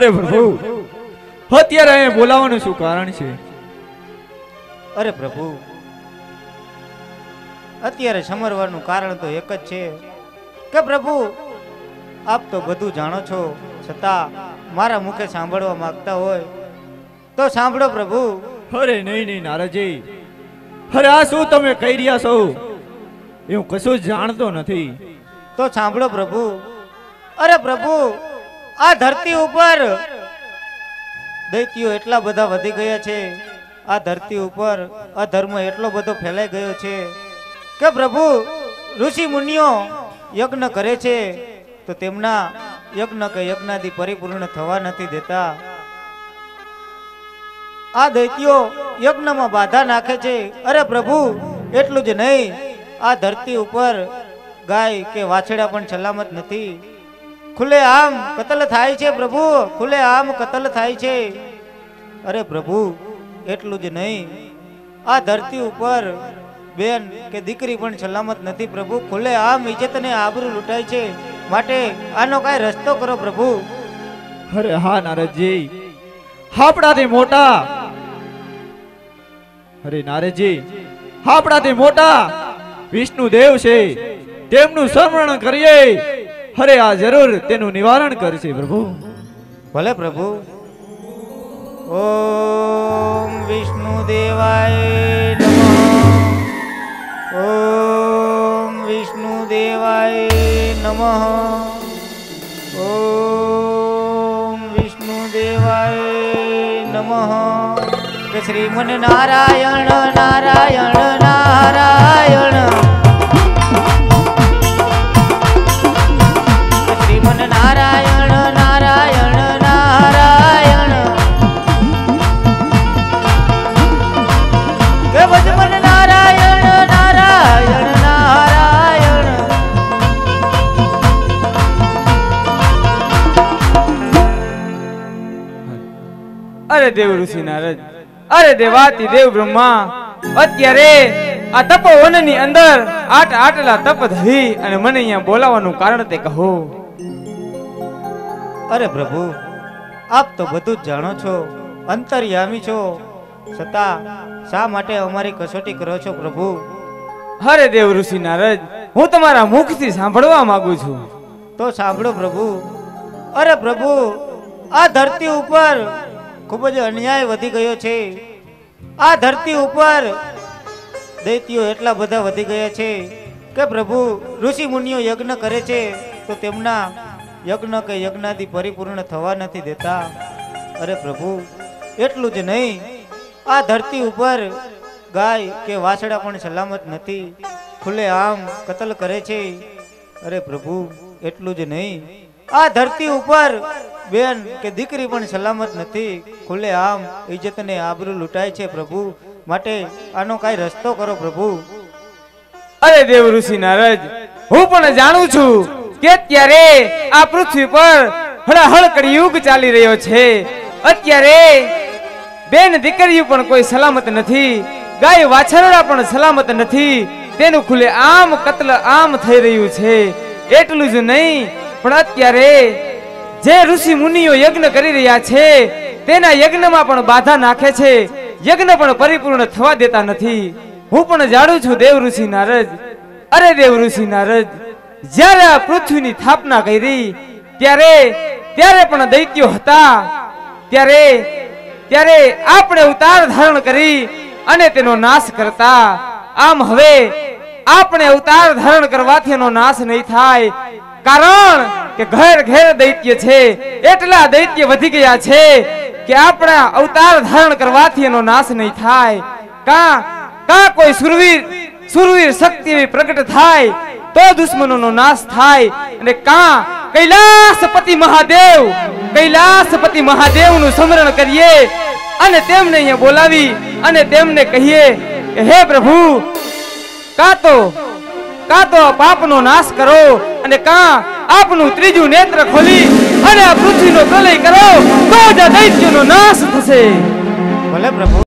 अरे प्रभु અત્યારે અહીં બોલાવવાનું શું કારણ છે? અરે પ્રભુ અત્યારે સમરવાનું કારણ તો એક જ છે કે પ્રભુ આપ તો બધું જાણો છો, છતાં મારા મુખે સાંભળવા માંગતા હોય તો સાંભળો પ્રભુ. અરે નહીં નહીં નારદજી, અરે આ શું તમે કહી રહ્યા છો? એ હું કશું જ જાણતો નથી. તો સાંભળો પ્રભુ. અરે પ્રભુ આ ધરતી ઉપર દૈત્યો એટલા બધા વધી ગયા છે, આ ધરતી ઉપર અધર્મ એટલો બધો ફેલાઈ ગયો છે કે પ્રભુ ઋષિ મુનિઓ યજ્ઞ કરે છે તો તેમના યજ્ઞ કે યજ્ઞાદિ પરિપૂર્ણ થવા નથી દેતા. આ દૈત્યો યજ્ઞમાં બાધા નાખે છે. અરે પ્રભુ એટલું જ નહીં, આ ધરતી ઉપર ગાય કે વાછડા પણ સલામત નથી. ખુલે આમ કતલ થાય છે પ્રભુ, ખુલે આમ કતલ થાય છે. અરે પ્રભુ એટલું જ નહીં, આ ધરતી ઉપર બેન કે દીકરી પણ સલામત નથી પ્રભુ. ખુલે આમ ઇજ્જત ને આબરૂ લૂંટાય છે. માટે આનો કઈ રસ્તો કરો પ્રભુ. અરે હા નારદજી, આપણાથી મોટા, અરે નારદજી આપણાથી મોટા વિષ્ણુ દેવ છે, તેમનું સ્મરણ કરીએ. અરે આ જરૂર તેનું નિવારણ કરશે પ્રભુ. ભલે પ્રભુ. ઓમ વિષ્ણુ દેવાય નમઃ. ઓમ વિષ્ણુ દેવાય નમઃ. ઓમ વિષ્ણુ દેવાય નમઃ. કે શ્રીમન નારાયણ નારાયણ નારાયણ, શ્રીમન નારાયણ નારાયણ નારાયણ, કે ભજમન નારાયણ નારાયણ નારાયણ. અરે દેવ ઋષિ નારદ, અરે દેવાતી દેવ બ્રહ્મા, અત્યારે આ તપોવનની અંદર આટલા તપ ધરી અને મને અહીંયા બોલાવવાનું કારણ તે કહો. અરે પ્રભુ આપ તો બધું જ જાણો છો, અંતર્યામી છો, છતાં શા માટે અમારી કસોટી કરો છો પ્રભુ? અરે દેવ ઋષિ નારદ, હું તમારા મુખથી સાંભળવા માંગુ છું. તો સાંભળો પ્રભુ. અરે પ્રભુ આ ધરતી ઉપર ખૂબ જ અન્યાય વધી ગયો છે. આ ધરતી ઉપર દૈત્યો એટલા બધા વધી ગયા છે કે પ્રભુ ઋષિ મુનિઓ યજ્ઞ કરે છે તો તેમના યજ્ઞ કે યજ્ઞાદિ પરિપૂર્ણ થવા નથી દેતા. અરે પ્રભુ એટલું જ નહીં, આ ધરતી ઉપર ગાય કે વાછડા પણ સલામત નથી, ખુલ્લે આમ કતલ કરે છે. અરે પ્રભુ એટલું જ નહીં, આ ધરતી ઉપર બેન કે દીકરી પણ સલામત નથી, ખુલ્લે આમ ઇજ્જત ને આબરૂ લૂંટાય છે પ્રભુ. માટે આનો કઈ રસ્તો કરો પ્રભુ. અરે દેવ ઋષિ નારદ, હું પણ જાણું છું કે અત્યારે આ પૃથ્વી પર હળહળ કળિયુગ ચાલી રહ્યો છે. અત્યારે બેન દીકરીઓ પણ કોઈ સલામત નથી, ગાય વાછરડા પણ સલામત નથી, તેનું ખુલે આમ કત્લ આમ થઈ રહ્યું છે. એટલું જ નહીં, પણ અત્યારે જે ઋષિ મુનિઓ યજ્ઞ કરી રહ્યા છે તેના યજ્ઞમાં પણ બાધા નાખે છે, યજ્ઞ પણ પરિપૂર્ણ થવા દેતા નથી. હું પણ જાણું છું દેવ ઋષિ નારદ. અરે દેવ ઋષિ નારદ, જ્યારે આ પૃથ્વીની સ્થાપના કરી ત્યારે પણ દૈત્યો હતા, ત્યારે આપણે અવતાર ધારણ કરી અને તેનો નાશ કરતા. આમ હવે આપણે અવતાર ધારણ કરવાથી એનો નાશ નહીં થાય, કારણ કે ઘેર ઘેર દૈત્ય છે. એટલા દૈત્ય વધી ગયા છે કે આપણા અવતાર ધારણ કરવાથી એનો નાશ નહીં થાય. કા કોઈ સુરવીર શક્તિ એવી પ્રગટ થાય તો દુશ્મનોનો નાશ થાય. અને કૈલાસપતિ મહાદેવનું સ્મરણ કરીએ અને તેમને અહીંયા બોલાવી અને તેમને કહીએ કે હે પ્રભુ, કાં તો પાપનો નાશ કરો અને આપનું ત્રીજું નેત્ર ખોલી અને આ પૃથ્વીનો પ્રલય કરો, તો જ આ દૈત્યનો નાશ થશે. ભલે પ્રભુ.